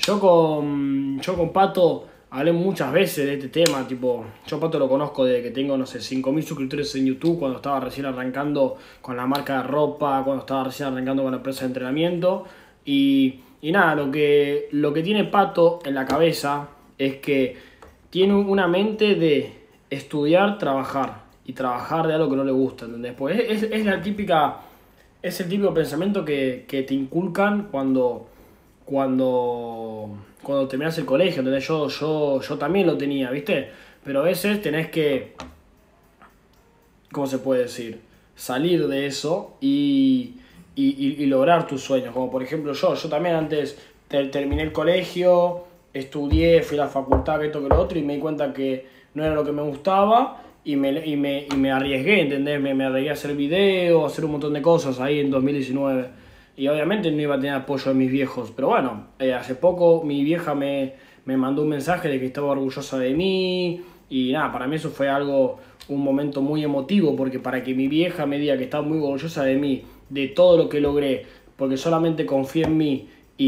yo con Pato hablé muchas veces de este tema, tipo, yo a Pato lo conozco desde que tengo, no sé, 5.000 suscriptores en YouTube, cuando estaba recién arrancando con la marca de ropa, cuando estaba recién arrancando con la empresa de entrenamiento, y nada, lo que tiene Pato en la cabeza es que tiene una mente de estudiar, trabajar, y trabajar de algo que no le gusta, ¿entendés? Pues es la típica, es el típico pensamiento que te inculcan cuando terminás el colegio, ¿entendés? Yo también lo tenía, ¿viste? Pero a veces tenés que, ¿cómo se puede decir? Salir de eso y lograr tus sueños. Como por ejemplo yo también antes terminé el colegio, estudié, fui a la facultad, que esto, que lo otro, y me di cuenta que no era lo que me gustaba y me arriesgué, ¿entendés? Me arriesgué a hacer videos, a hacer un montón de cosas ahí en 2019. Y obviamente no iba a tener apoyo de mis viejos. Pero bueno, hace poco mi vieja me mandó un mensaje de que estaba orgullosa de mí. Y nada, para mí eso fue un momento muy emotivo. Porque para que mi vieja me diga que estaba muy orgullosa de mí, de todo lo que logré, porque solamente confié en mí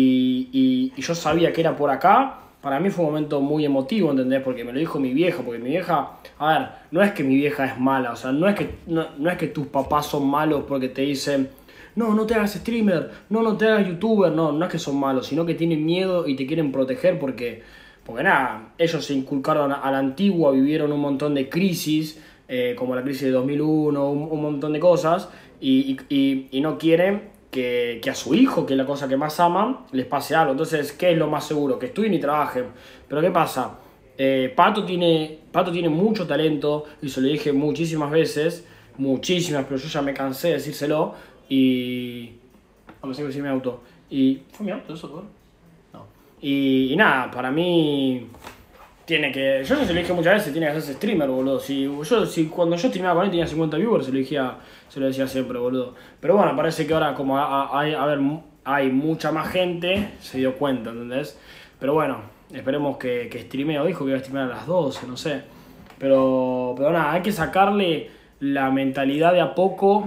y yo sabía que era por acá, para mí fue un momento muy emotivo, ¿entendés? Porque me lo dijo mi vieja. Porque mi vieja, a ver, no es que mi vieja es mala. O sea, no es que tus papás son malos porque te dicen: no te hagas streamer, no te hagas youtuber. No es que son malos, sino que tienen miedo y te quieren proteger porque nada, ellos se inculcaron a la antigua, vivieron un montón de crisis, como la crisis de 2001, un montón de cosas, y no quieren que a su hijo, que es la cosa que más aman, les pase algo. Entonces, ¿qué es lo más seguro? Que estudien y trabajen. Pero ¿qué pasa? Pato tiene mucho talento, y se lo dije muchísimas veces, muchísimas, pero yo ya me cansé de decírselo. Y... no sé si mi auto. Y... ¿fue mi auto eso, por? No. Y nada, para mí... tiene que... yo se lo dije muchas veces, tiene que hacerse streamer, boludo. Si cuando yo streamaba con él tenía 50 viewers, se lo decía siempre, boludo. Pero bueno, parece que ahora como hay mucha más gente, se dio cuenta, ¿entendés? Pero bueno, esperemos que streamee. O dijo que iba a streamear a las 12, no sé. Pero nada, hay que sacarle la mentalidad de a poco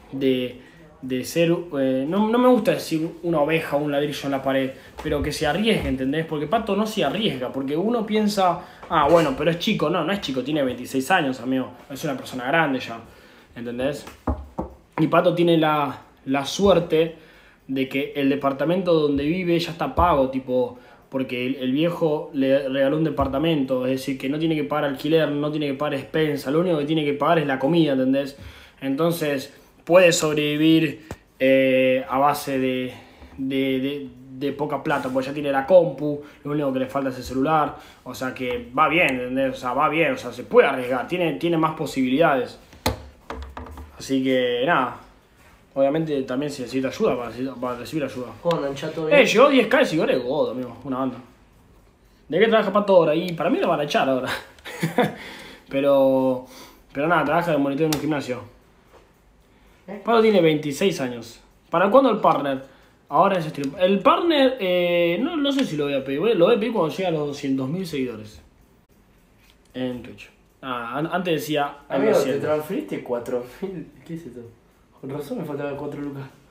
de ser, no me gusta decir una oveja o un ladrillo en la pared, pero que se arriesgue, ¿entendés? Porque Pato no se arriesga, porque uno piensa, bueno, pero es chico. No es chico, tiene 26 años, amigo, es una persona grande ya, ¿entendés? Y Pato tiene la suerte de que el departamento donde vive ya está pago, tipo, porque el viejo le regaló un departamento, es decir, que no tiene que pagar alquiler, no tiene que pagar expensa, lo único que tiene que pagar es la comida, ¿entendés? Entonces puede sobrevivir a base de poca plata, porque ya tiene la compu, lo único que le falta es el celular, o sea que va bien, ¿entendés? O sea, va bien, o sea, se puede arriesgar, tiene más posibilidades. Así que nada, obviamente también se necesita ayuda para recibir ayuda. ¿Cómo andan, chato? Bien. Llegó 10K de seguidores, godo, amigo, una banda. ¿De qué trabaja Pato ahora? Y para mí lo van a echar ahora. pero nada, trabaja de monitor en un gimnasio. Pato tiene 26 años. ¿Para cuándo el partner? Ahora es stream. El partner, no sé si lo voy a pedir. Lo voy a pedir cuando llegue a los 200.000 seguidores en Twitch. Antes decía... Amigo, te transferiste 4.000. ¿Qué es esto? Con razón me faltaban 4 lucas.